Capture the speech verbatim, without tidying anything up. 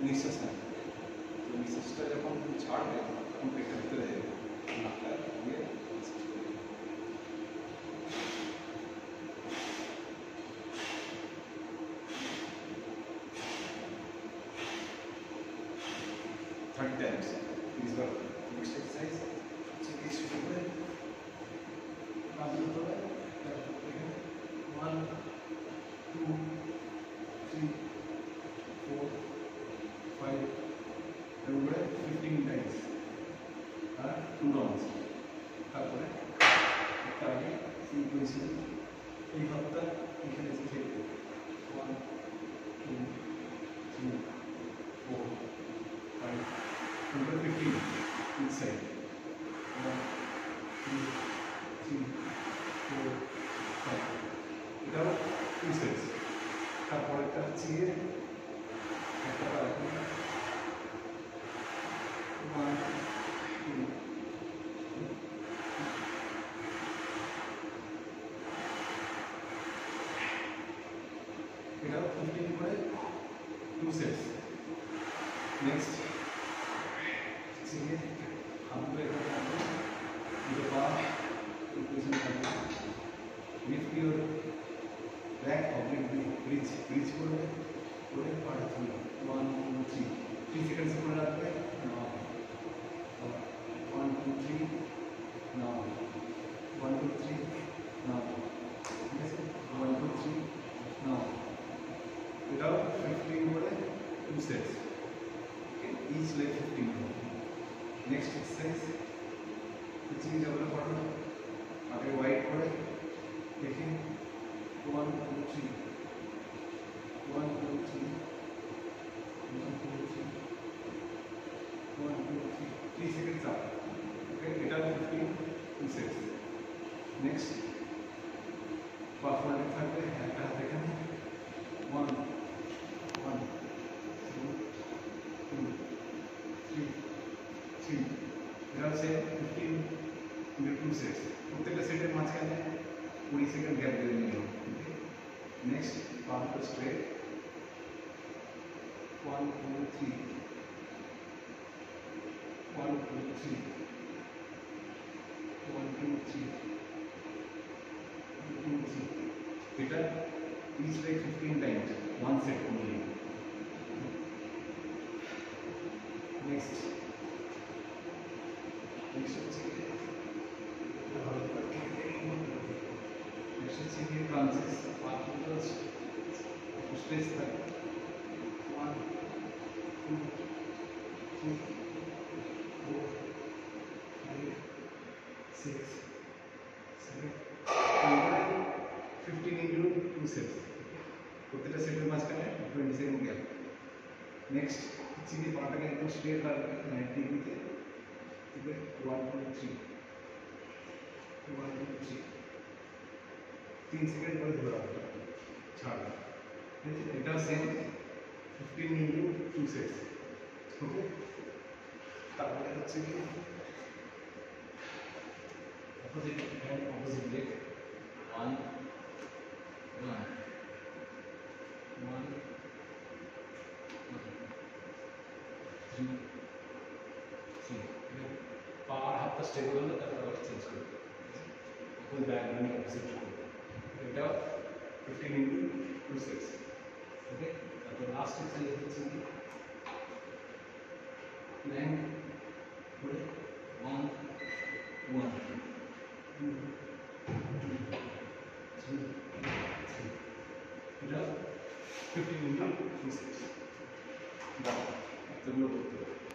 নিঃশ্বাস নেয়, তো নিঃশ্বাসটা যখন ছাড়বে তখন পেটের ভিতরে নাকটা দিয়ে নিঃশ্বাস করবে। থার্টি টাইমস তিরিশ বার। নেক্সট এক্সারসাইজ হচ্ছে কি শুরু করে নামতে হবে। One two three four five এরপরে ফিফটিন টাইমস আর টু রাউন্ডস। তারপরে একটা আগে সিকুয়েন্সি এই হাতটা এখানে এসে থেকে one two three four five এরপরে fifteen each side one two three four five. এটাও টু সেটস। তারপরেরটা হচ্ছে গিয়ে একটা ওয়ান টু এটাও ফিফটিন করে টু সেটস। নেক্সট হচ্ছে গিয়ে হাতগুলো এখানে থাকবে, দুটো পা পজিশন থাকবে। Lift your back oblique bridge bridge করবে, করে পাটা তুলবে। One two three three seconds করে রাখবে। One two three now, one two three now, ঠিক আছে, ওয়ান টু থ্রি নাও। এটাও ফিফটিন করে two sets. Okay, each leg fifteen. Next exercise হচ্ছে যেগুলো করো আগে ওয়াইড করে দেখে one two three one two three one two three one two three three seconds up. Okay, এটা ফিফটিন টু সেটস। নেক্সট পা ফোল্ডেড থাকবে, একটা হাত এখানে। One one two two three three. এটা হচ্ছে ফিফটিন ইন্টু টু সেটস। প্রত্যেকটা সেটের মাঝখানে কুড়ি সেকেন্ড গ্যাপ দিয়ে নিলাম। নেক্সট পা দুটো straight. One two three one two three one two three two three. এটা each like fifteen times, one set only. Next next হচ্ছে নেক্সট হচ্ছে কি ক্রাঞ্চেস। পা দুটো স্ট্রেচ থাকবে। One two three four five six seven. Fifteen into two sets. প্রত্যেকটা সেটের মাঝখানে টোয়েন্টি সেকেন্ড গ্যাপ। নেক্সট হচ্ছে কি পাটাকে একদম স্ট্রেট রাখবে নাইনটি ডিগ্রিতে। One two three one two three তিন সেকেন্ড করে ধরে রাখবে, ছাড়বে। ঠিক আছে, এটা same fifteen into two sets. Okay, তারপরে হচ্ছে কি opposite hand opposite leg. One one one three three. পা হাতটা স্টেবল হলে তারপর আবার চেঞ্জ করবে। ওই ব্যাক ব্যান্ড অপোজিট করবে। এটা fifteen into two sets. Okay, তারপর লাস্ট এক্সারসাইজ হচ্ছে কি ল্যান্ড করে one one two two three three. এটা ফিফটিন ইন্টু টু সেটস। এতগুলো করতে হবে।